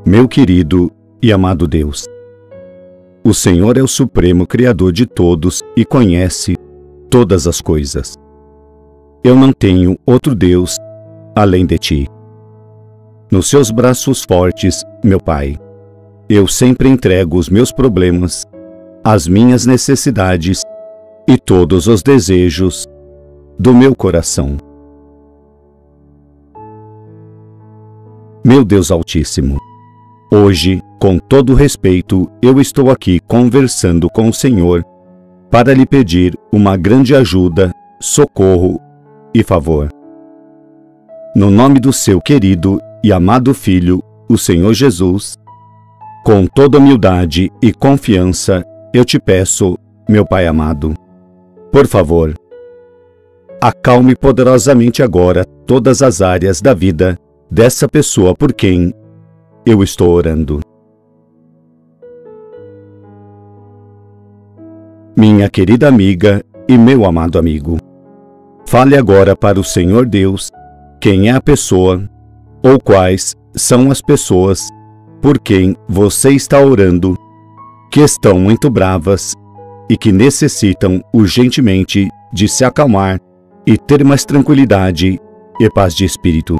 Meu querido e amado Deus, o Senhor é o supremo Criador de todos e conhece todas as coisas. Eu não tenho outro Deus além de Ti. Nos seus braços fortes, meu Pai, eu sempre entrego os meus problemas, as minhas necessidades e todos os desejos do meu coração. Meu Deus Altíssimo, hoje, com todo respeito, eu estou aqui conversando com o Senhor para lhe pedir uma grande ajuda, socorro e favor. No nome do seu querido e amado Filho, o Senhor Jesus, com toda humildade e confiança, eu te peço, meu Pai amado, por favor, acalme poderosamente agora todas as áreas da vida dessa pessoa por quem eu estou orando. Minha querida amiga e meu amado amigo, fale agora para o Senhor Deus quem é a pessoa ou quais são as pessoas por quem você está orando, que estão muito bravas e que necessitam urgentemente de se acalmar e ter mais tranquilidade e paz de espírito.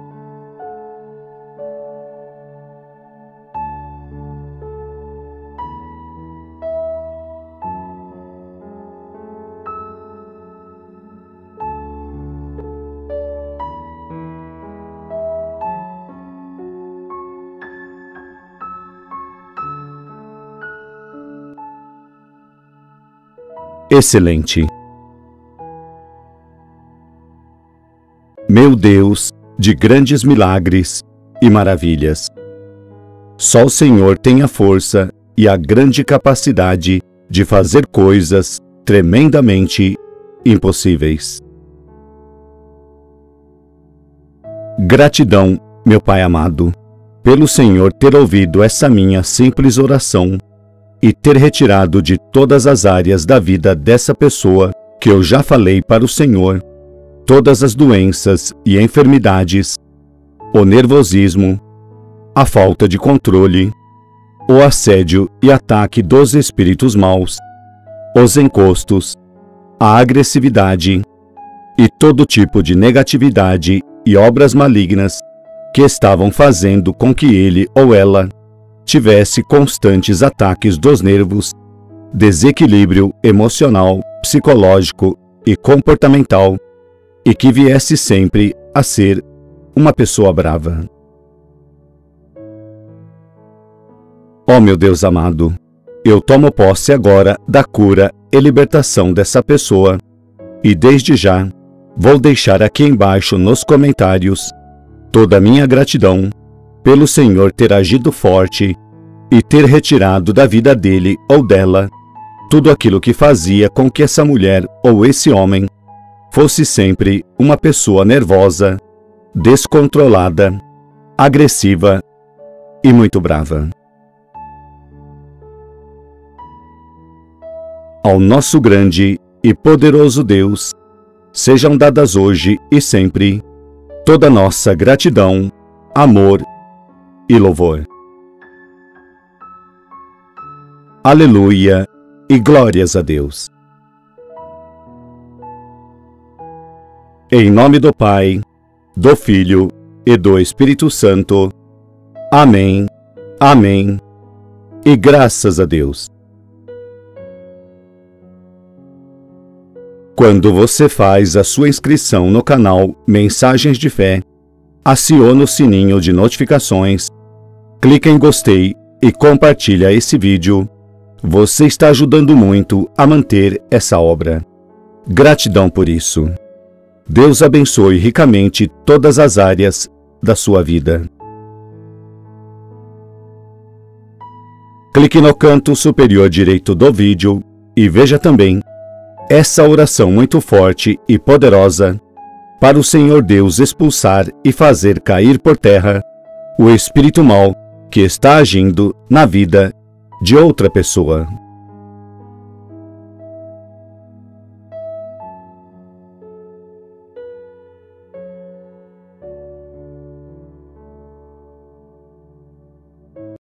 Excelente. Meu Deus de grandes milagres e maravilhas, só o Senhor tem a força e a grande capacidade de fazer coisas tremendamente impossíveis. Gratidão, meu Pai amado, pelo Senhor ter ouvido essa minha simples oração e ter retirado de todas as áreas da vida dessa pessoa que eu já falei para o Senhor, todas as doenças e enfermidades, o nervosismo, a falta de controle, o assédio e ataque dos espíritos maus, os encostos, a agressividade e todo tipo de negatividade e obras malignas que estavam fazendo com que ele ou ela tivesse constantes ataques dos nervos, desequilíbrio emocional, psicológico e comportamental, e que viesse sempre a ser uma pessoa brava. Ó meu Deus amado, eu tomo posse agora da cura e libertação dessa pessoa, e desde já vou deixar aqui embaixo nos comentários toda a minha gratidão pelo Senhor ter agido forte e ter retirado da vida dele ou dela tudo aquilo que fazia com que essa mulher ou esse homem fosse sempre uma pessoa nervosa, descontrolada, agressiva e muito brava. Ao nosso grande e poderoso Deus, sejam dadas hoje e sempre toda nossa gratidão, amor e louvor. Aleluia e glórias a Deus. Em nome do Pai, do Filho e do Espírito Santo. Amém, amém e graças a Deus. Quando você faz a sua inscrição no canal Mensagens de Fé, aciona o sininho de notificações, clica em gostei e compartilha esse vídeo. Você está ajudando muito a manter essa obra. Gratidão por isso. Deus abençoe ricamente todas as áreas da sua vida. Clique no canto superior direito do vídeo e veja também essa oração muito forte e poderosa para o Senhor Deus expulsar e fazer cair por terra o espírito mau que está agindo na vida de outra pessoa.